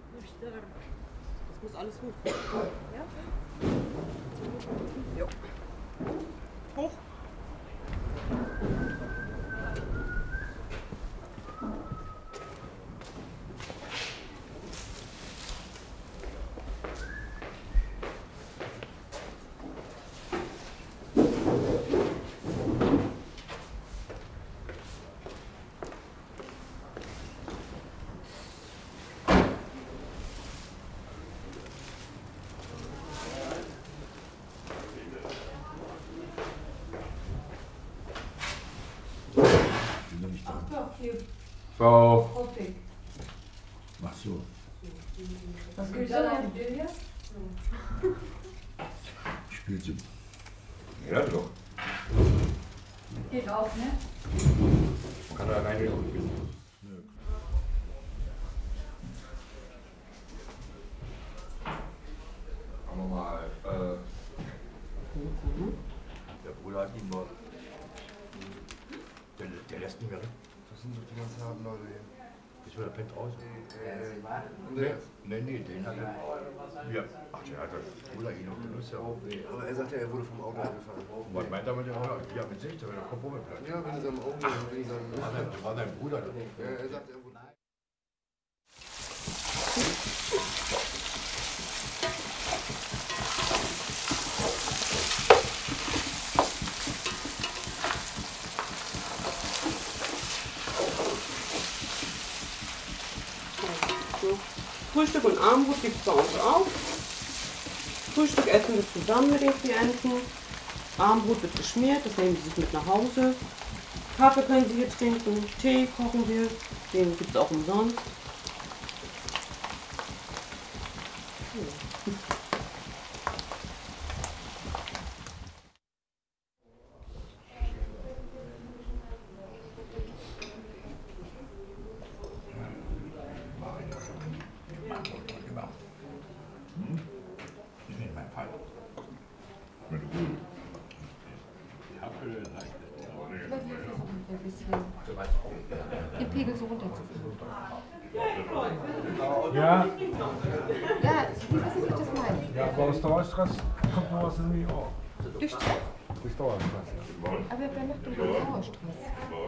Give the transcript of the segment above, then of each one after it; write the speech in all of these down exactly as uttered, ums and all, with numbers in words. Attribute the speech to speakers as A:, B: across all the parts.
A: Das muss alles hoch. Ja? Jo. Hoch.
B: Frau. Ach so.
C: Was gibt's da noch?
B: Spielt sie. Ja, doch.
C: Geht auf, ne?
B: Man kann da rein wieder umgehen. Machen wir mal. Äh, der Bruder hat ihn mal. Der, der lässt nicht mehr weg.
D: Das sind doch die ganzen harten Leute hier.
B: Ist wieder pennt raus?
D: Nee,
B: nee, nee, den hat er. Ja. Ach, der hat das Bruder ihn noch genutzt, ja.
D: aber er sagte, er wurde vom Auto angefahren.
B: Was meint er mit dem Auto? Ja, mit sich, der kommt Platz.
D: Ja, wenn er am Auto wenn er am
B: War sein, war sein Bruder.
D: Ja, er sagte, er wurde.
A: Frühstück und Abendbrot gibt es bei uns auch. Frühstück essen wir zusammen mit den Klienten. Abendbrot wird geschmiert, das nehmen sie sich mit nach Hause. Kaffee können sie hier trinken, Tee kochen wir, den gibt es auch umsonst.
C: Den Pegel so runterzuführen.
E: Ja?
C: Ja, wie was ich das meine?
E: Ja, aber aus Dauerstress kommt noch was in die Ohr.
C: Durch Stress?
E: Durch Dauerstress, ja.
C: Aber wer macht denn den Dauerstress?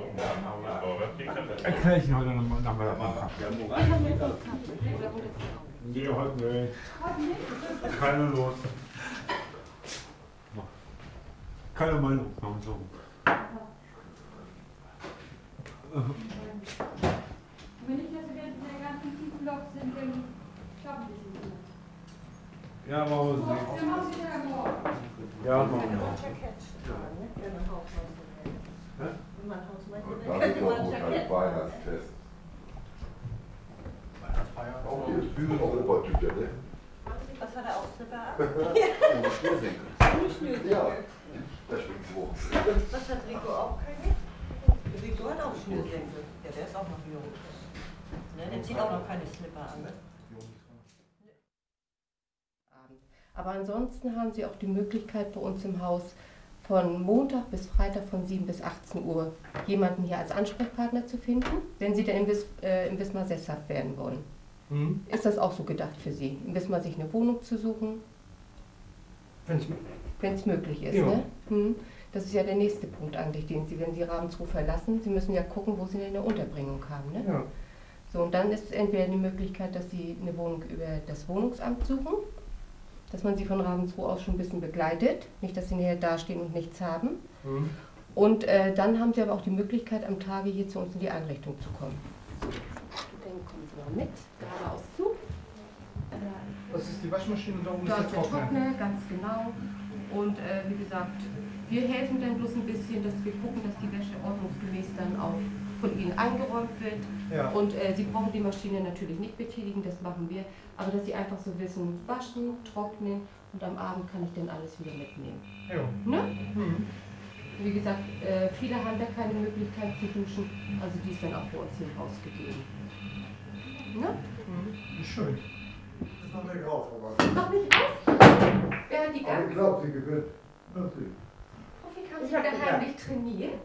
E: Erklär ich Ihnen heute nochmal nach meiner Bank.
C: Wir haben ja Kaffee. Oder wurde es auch?
E: Nee, heute nicht. Keine Lust. Keine Meinung, machen wir so.
F: Wenn ich das jetzt in der ganzen tiefen Loch sind, dann schaffen wir es nicht.
E: Ja, machen wir so.
F: Dann machen wir es ja morgen.
E: Ja, machen wir.
B: Das ist doch gut als Weihnachtsfest. Auch hier ist Bügel Europatücher, ne?
G: Was hat er auch sogar?
B: Ohne Schnürsenkel. Ja, das schwingt hoch.
G: Was hat Rico auch keine? Rico hat auch Schnürsenkel. Ja, der ist auch noch jung. Ne? Der zieht auch noch keine Slipper an. Ne?
C: Aber ansonsten haben Sie auch die Möglichkeit bei uns im Haus von Montag bis Freitag von sieben bis achtzehn Uhr jemanden hier als Ansprechpartner zu finden, wenn Sie dann in, Wis, äh, in Wismar sesshaft werden wollen.
H: Mhm.
C: Ist das auch so gedacht für Sie, in Wismar sich eine Wohnung zu suchen? Wenn es möglich ist,
H: ja.
C: Ne? Hm. Das ist ja der nächste Punkt eigentlich, den Sie, wenn Sie Ravensruh verlassen, Sie müssen ja gucken, wo Sie eine Unterbringung haben. Ne?
H: Ja.
C: So, und dann ist entweder die Möglichkeit, dass Sie eine Wohnung über das Wohnungsamt suchen, dass man Sie von Ravensruh aus schon ein bisschen begleitet, nicht, dass Sie nachher dastehen und nichts haben.
H: Mhm.
C: Und äh, dann haben Sie aber auch die Möglichkeit, am Tage hier zu uns in die Einrichtung zu kommen. Dann kommen Sie mal mit, geradeaus zu.
H: Das ist die Waschmaschine und da oben
C: Da
H: ist
C: ist
H: der
C: der
H: Trockner.
C: Trockner, ganz genau. Und äh, wie gesagt, wir helfen dann bloß ein bisschen, dass wir gucken, dass die Wäsche ordnungsgemäß dann auch von Ihnen eingeräumt wird.
H: Ja.
C: Und äh, Sie brauchen die Maschine natürlich nicht betätigen, das machen wir. Aber dass Sie einfach so wissen, waschen, trocknen und am Abend kann ich dann alles wieder mitnehmen.
H: Ja.
C: Ne?
H: Mhm.
C: Wie gesagt, äh, viele haben da keine Möglichkeit zu duschen, also die ist dann auch bei uns hier rausgegeben. Ne?
H: Mhm. Schön.
D: Das ist noch nicht auf, aber.
C: Noch nicht auf? Wer hat die
D: Aber ich
C: ganz?
D: glaube, sie gewinnt. Wirklich.
C: Profi, haben Sie da heimlich trainiert?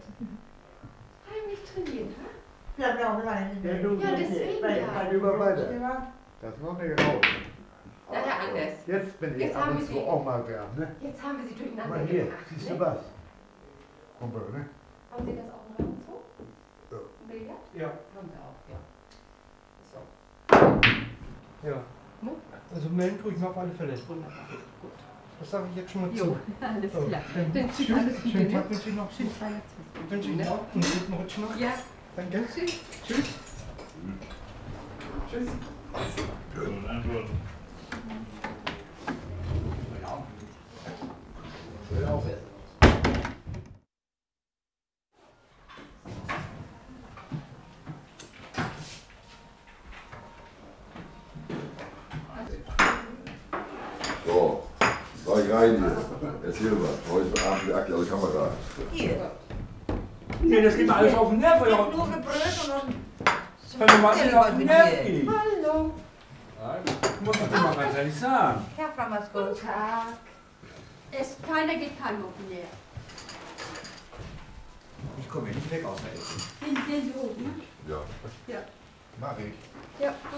C: Heimlich trainiert, ha?
G: Ja, wir haben alleine.
C: Ja, deswegen
D: Bei
C: ja.
D: über weiter. Das war mir raus.
C: Na, Herr Anders.
D: Jetzt bin ich
C: Jetzt
D: ab
C: haben
D: und
C: wir
D: zu
C: Sie-
D: auch mal da, ne?
C: Jetzt haben wir Sie durcheinander
D: Guck mal hier,
C: gebracht.
D: siehst
C: Ne?
D: du was? Kumpel, ne?
C: Haben Sie das auch noch dazu?
D: Ja.
C: Ein Billard?
H: Ja.
C: Haben Sie auch, ja. So,
H: Ja.
C: Ne?
H: Also melden tue ich mir auf alle Fälle.
C: wunderbar. Gut.
H: Das sage ich jetzt schon mal
C: Jo,
H: zu.
C: alles
H: So,
C: klar.
H: schön-
C: Dann tschüss,
H: schön-
C: alles Gute,
H: Schönen
C: ne?
H: Tag wünsche ich noch.
C: Schönen Weihnachtsfest.
H: Wünsche ich Ihnen auch einen guten Rutsch noch.
C: Ja,
H: Danke.
C: tschüss.
H: Tschüss. Tschüss.
B: So, sag ich rein hier. Erzähl mal, heute Abend die aktuelle Kamera.
G: Hier.
E: Nee, das geht mir alles auf den Nerv.
G: Ich hab nur gebrüllt und dann.
E: Kann doch mal
G: Ja,
E: nicht auf den
G: mit
E: Nerv
G: dir.
E: gehen.
C: Hallo.
E: Muss man doch mal ganz ehrlich sagen.
G: Ja, Frau Masko.
C: Guten Tag.
F: Es, keiner geht kein auf den Nerv.
B: Ich komme nicht weg aus der Ecke.
F: Sind Sie so, ne?
B: Ja.
F: Ja.
B: Mach ich.
F: Ja, gut.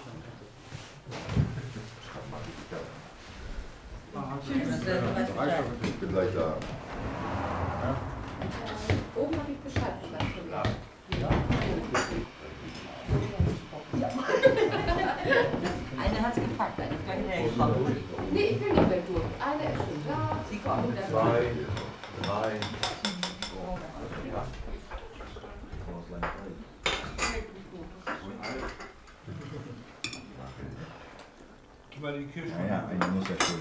B: Ich bin gleich da.
C: Oben habe ich Bescheid gesagt.
G: Eine hat's gepackt, eine ist gleich hinterhergekommen.
C: Nee, ich will nicht mehr durch. Eine ist schon da.
G: Sie kommt.
B: Zwei, drei.
E: Gib mal die Kirche.
B: Naja, einer muss ja schuld.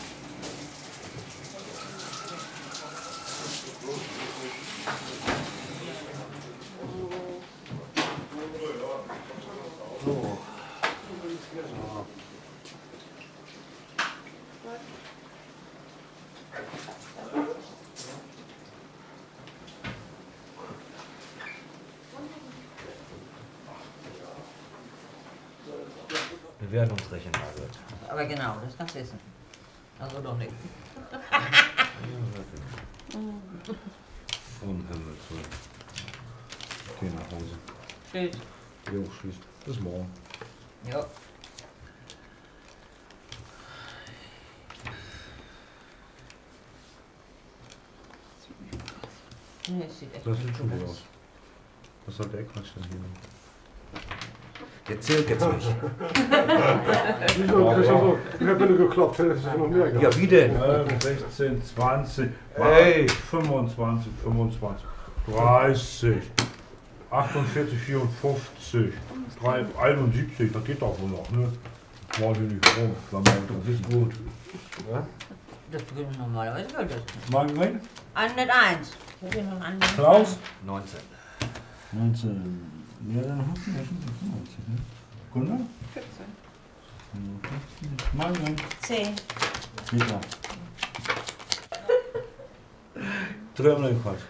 I: Bewertungsrechenlage wird.
G: Aber genau, das kannst du essen. Also doch nicht.
I: Um Himmels Willen. Geh nach Hause.
G: Tschüss.
I: Jo, tschüss. Bis morgen.
G: Ja. Nee, es sieht echt
I: Das
G: nicht
I: sieht
G: so
I: schon gut
G: aus.
I: aus. Was soll der Quatsch denn hier? Der zählt jetzt nicht.
D: Wieso? Das ist so, ich habe nur geklopft, das ist noch mehr gehabt.
I: Ja, wie denn?
E: zwölf, sechzehn, zwanzig,
I: Ey.
E: fünfundzwanzig, fünfundzwanzig, dreißig, achtundvierzig, vierundfünfzig, drei- einundsiebzig, das geht doch wohl noch, ne? War hier nicht rum, das ist gut.
G: Das beginnt normalerweise wird das.
E: Mal rein?
G: hunderteins. Ich hab hier noch einen anderen.
E: Klaus?
I: neunzehn.
E: neunzehn. Ja, dann hast du ja schon neunzehn, ne? Gunnar?
C: vierzehn.
E: Mal rein.
G: zehn.
E: Wieder. Dreimal Quatsch.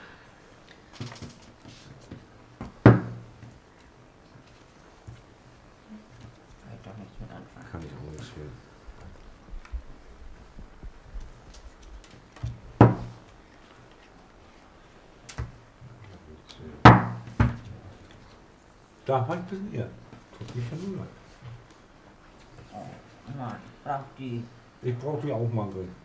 G: Kann ich doch nichts mit anfangen.
I: Kann ich auch nicht fehlen.
E: Da war ich ein bisschen eher. Tut mich ja nur leid.
G: Nein, braucht die.
E: Ich brauche die auch mal drin.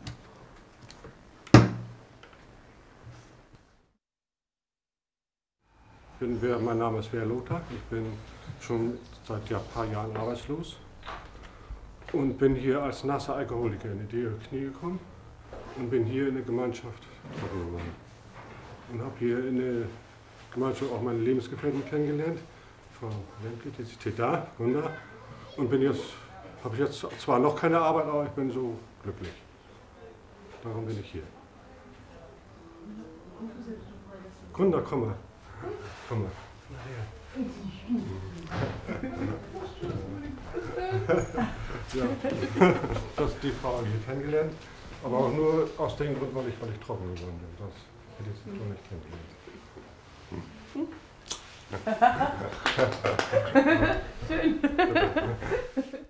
D: Ich bin, mein Name ist Wer Lothar. Ich bin schon seit ein paar Jahren arbeitslos und bin hier als nasser Alkoholiker in die Knie gekommen und bin hier in der Gemeinschaft geworden. Und habe hier in der Gemeinschaft auch meine Lebensgefährtin kennengelernt, Frau Lemke, die steht da, Gunda. Und bin jetzt, habe jetzt zwar noch keine Arbeit, aber ich bin so glücklich. Darum bin ich hier. Gunda, komm mal. Komm mal. Ja, das ist die Frau habe ich hier kennengelernt, aber auch nur aus dem Grund, weil ich, weil ich trocken geworden bin. Das hätte ich sie schon nicht kennengelernt. Schön.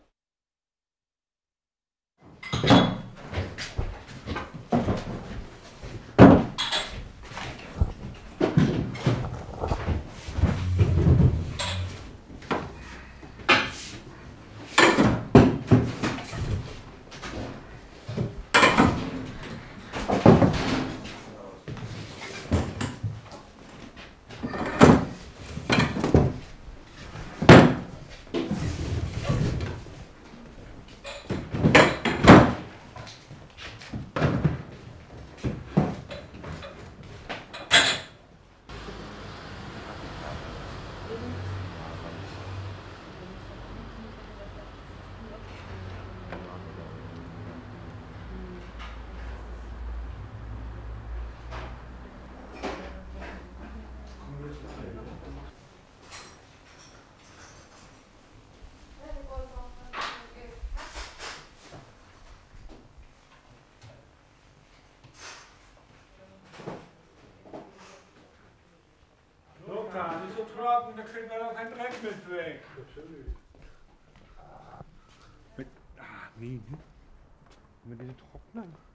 E: Lothar, die ist so trocken, da kriegen wir doch keinen Dreck mit weg.
I: Mit, ah, wie? Mit diesen Trocknern.